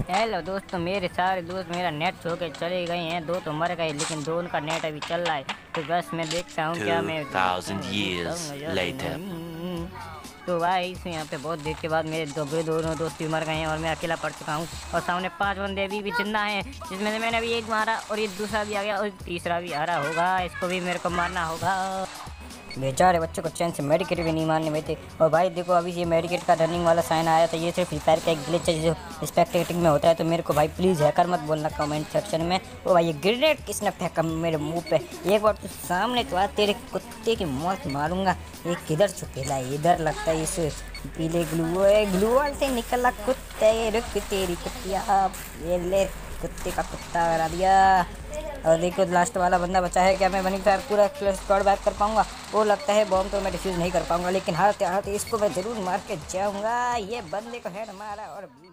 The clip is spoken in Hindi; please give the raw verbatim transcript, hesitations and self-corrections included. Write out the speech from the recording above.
हेलो दोस्तों, मेरे सारे दोस्त मेरा नेट छो के चले गए हैं। दो तो मर गए लेकिन दो उनका नेट अभी चल रहा है। तो बस मैं देखता हूँ क्या मैं Two thousand years later. तो भाई इसमें यहाँ पे बहुत देर के बाद मेरे दो दोनों दोस्त भी मर गए हैं और मैं अकेला पड़ चुका हूँ। और सामने पांच बंदे अभी भी जिंदा हैं, जिसमें से मैंने अभी एक मारा और ये दूसरा भी आ गया और तीसरा भी आ रहा होगा। इसको भी मेरे को मारना होगा। बेचारे बच्चों को चैन से मेडिकेट भी नहीं मारने देते। और भाई देखो, अभी ये मेडिकेट का रनिंग वाला साइन आया था। ये सिर्फ फ्री फायर का एक ग्लिच है जो स्पेक्टेटिंग में होता है। तो मेरे को भाई प्लीज़ हैकर मत बोलना कमेंट सेक्शन में। ओ भाई, ये ग्रेनेड किसने फेंका मेरे मुंह पे? एक बार तो सामने तो आ, तेरे कुत्ते की मौत मारूंगा। ये किधर छुपेला है? इधर लगता है इस पीले ग्लू ग्लू वॉल से निकला कुत्ते। रुक तेरी कुत्तिया, ये ले कुत्ते का कुत्ता करा दिया। और देखो लास्ट वाला बंदा बचा है। क्या मैं बनी फायर पूरा स्क्वाड बैक कर पाऊंगा? वो लगता है बॉम्ब तो मैं डिफ्यूज़ नहीं कर पाऊंगा, लेकिन हारते हारते इसको मैं ज़रूर मार के जाऊंगा। ये बंदे को हेड मारा और